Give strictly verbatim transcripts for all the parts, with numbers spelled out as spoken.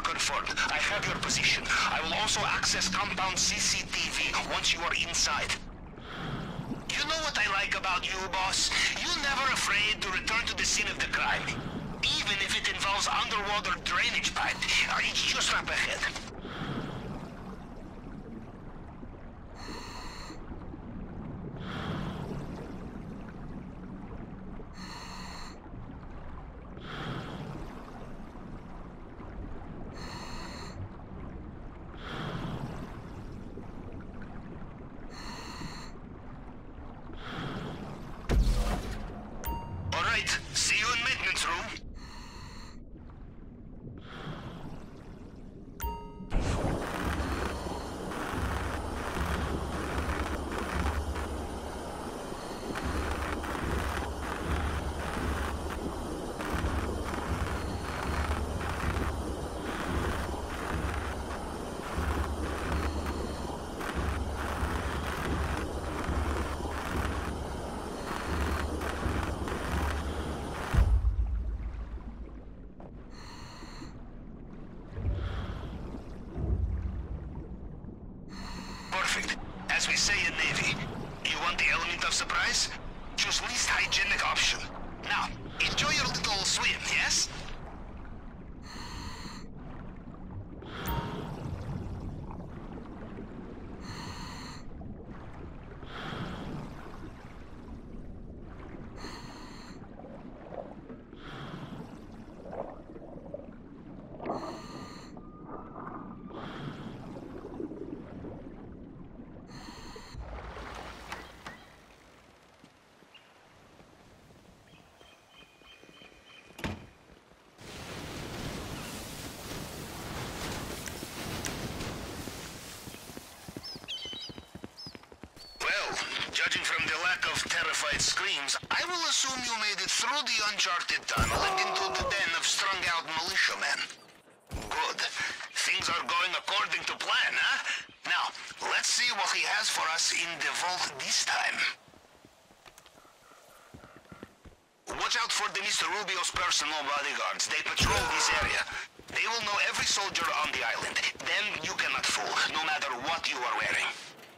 Confirmed. I have your position. I will also access compound C C T V once you are inside. You know what I like about you, boss? You're never afraid to return to the scene of the crime. Even if it involves underwater drainage pipe. It's just up ahead. See you in maintenance room. Perfect. As we say in Navy, you want the element of surprise? Choose least hygienic option. Now, enjoy your little swim, yes? Judging from the lack of terrified screams, I will assume you made it through the uncharted tunnel and into the den of strung-out militiamen. Good. Things are going according to plan, huh? Now, let's see what he has for us in the vault this time. Watch out for the Mister Rubio's personal bodyguards. They patrol this area. They will know every soldier on the island. Them you cannot fool, no matter what you are wearing.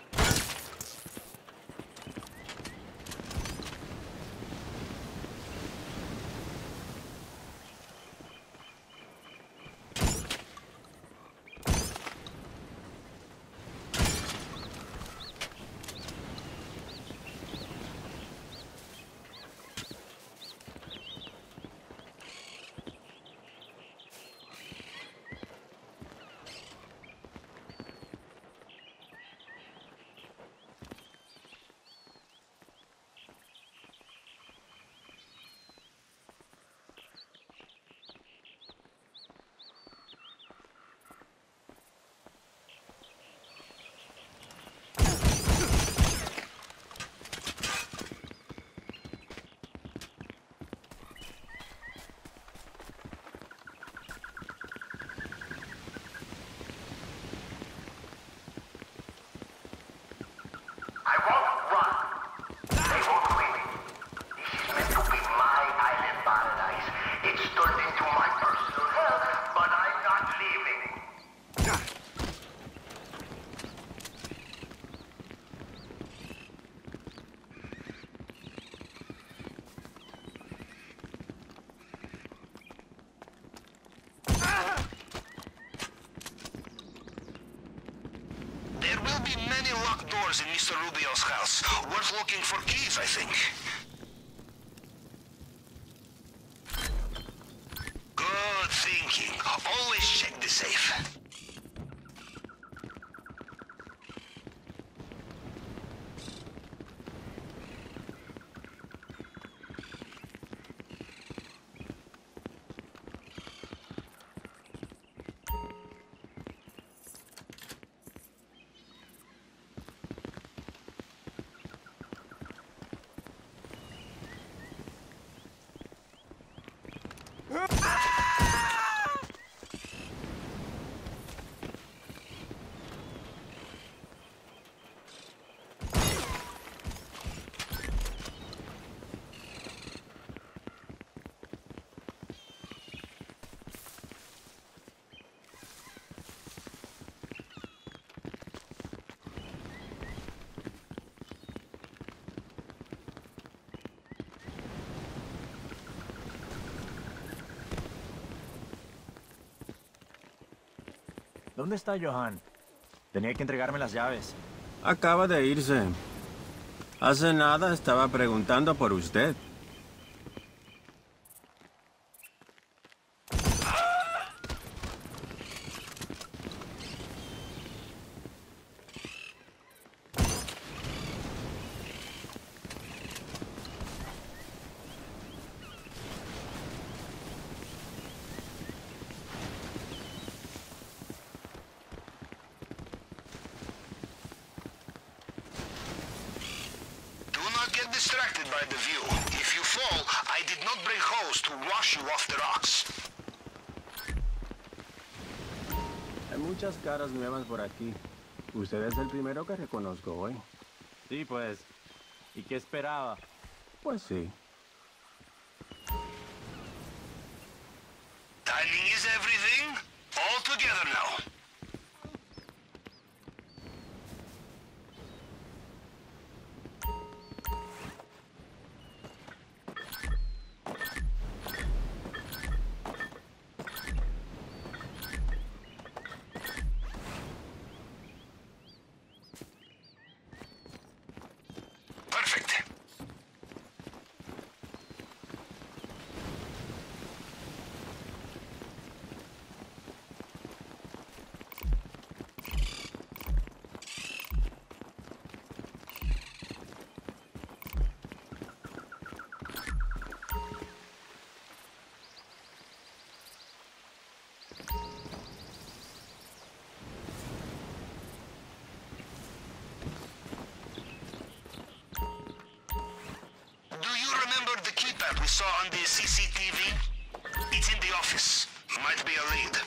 Many locked doors in Mister Rubio's house. Worth looking for keys, I think. Good thinking. Always check the safe. ¿Dónde está Johan? Tenía que entregarme las llaves. Acaba de irse. Hace nada estaba preguntando por usted. Get distracted by the view. If you fall, I did not bring hose to wash you off the rocks. Hay muchas caras nuevas por aquí. Usted es el primero que reconozco hoy. Sí, pues. ¿Y qué esperaba? Pues sí. Timing is everything. All together now. We saw on the C C T V? It's in the office. Might be a lead.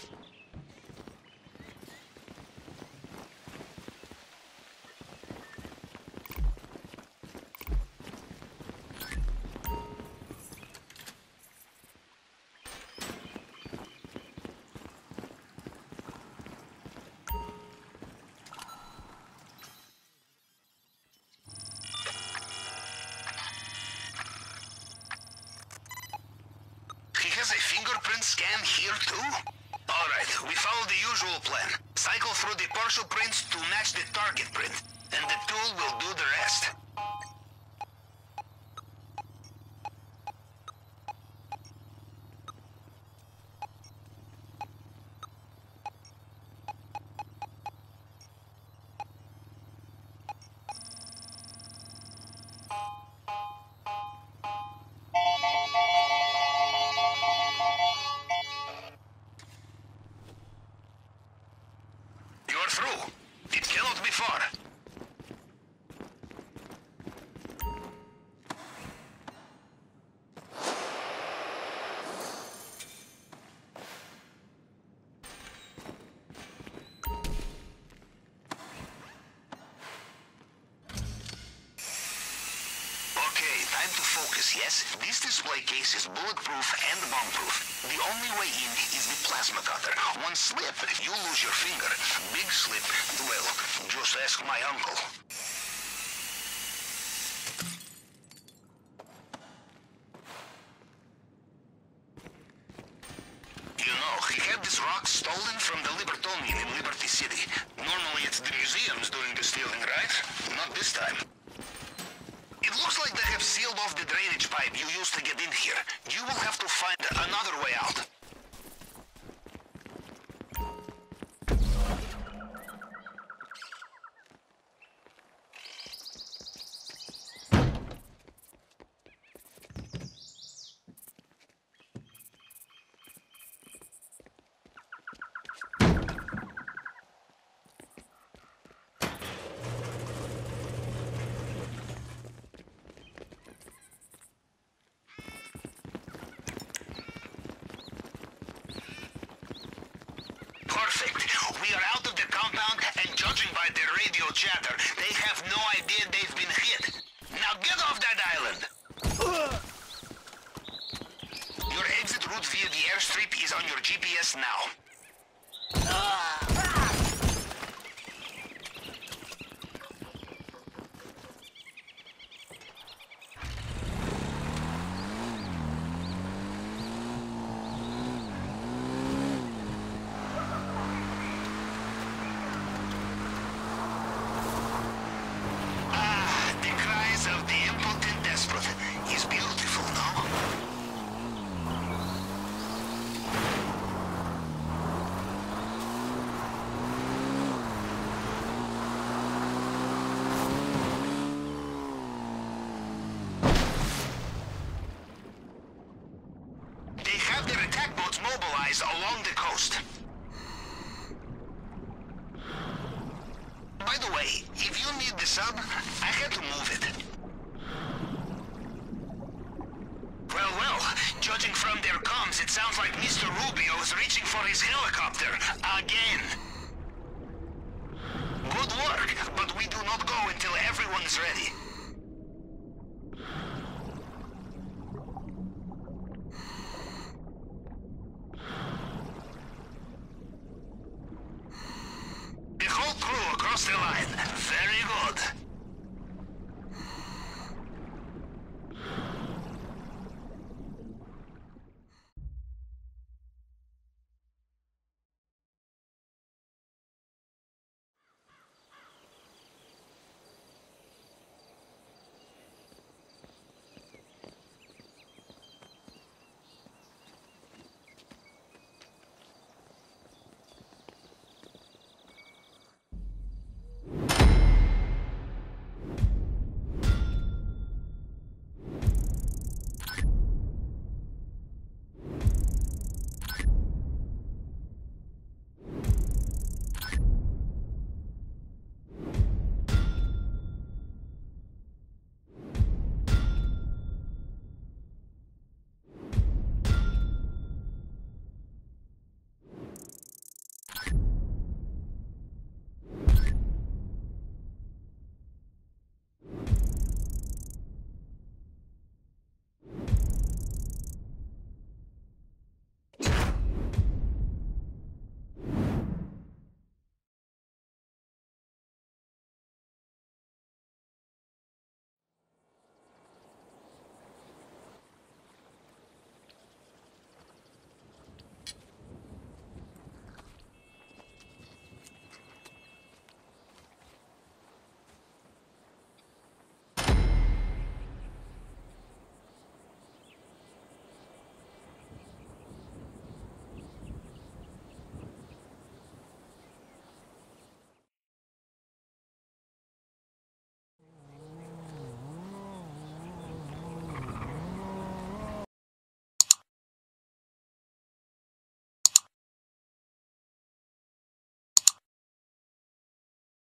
Scan here too? Alright, we follow the usual plan. Cycle through the partial prints to match the target print, and the tool will do the rest. Through. It cannot be far. Okay, time to focus, yes? This display case is bulletproof and bomb-proof. The only way in is the plasma cutter. One slip, you lose your finger. Big slip, well, just ask my uncle. You know, he had this rock stolen from the Libertonian in Liberty City. Normally it's the museums doing the stealing, right? Not this time. It looks like they have sealed off the drainage pipe you used to get in here. You will have to find another way out. We are out of the compound, and judging by their radio chatter, they have no idea they've been hit. Now get off that island! Your exit route via the airstrip is on your G P S now. It sounds like Mister Rubio is reaching for his helicopter again. Good work, but we do not go until everyone is ready.